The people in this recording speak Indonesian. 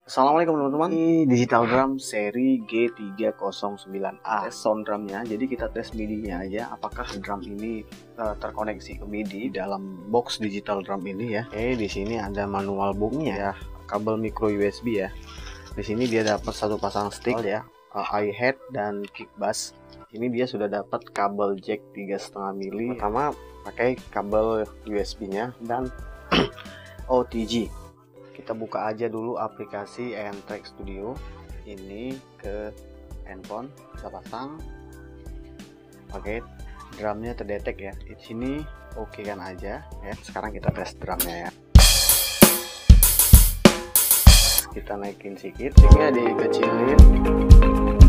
Assalamualaikum teman-teman. Ini digital drum seri G309A sound drumnya. Jadi kita tes MIDI-nya aja apakah drum ini terkoneksi ke MIDI dalam box digital drum ini ya. Oke, di sini ada manual booknya ya, kabel micro USB ya. Di sini dia dapat satu pasang stick ya, hi-hat dan kick bass. Ini dia sudah dapat kabel jack 3,5 mili. Pertama pakai kabel USB-nya dan OTG. Kita buka aja dulu aplikasi N-Track Studio ini ke handphone, kita pasang. Oke, drumnya terdetek ya. Di sini oke kan aja ya. Sekarang kita tes drumnya ya. Kita naikin sedikit, sticknya dikecilin.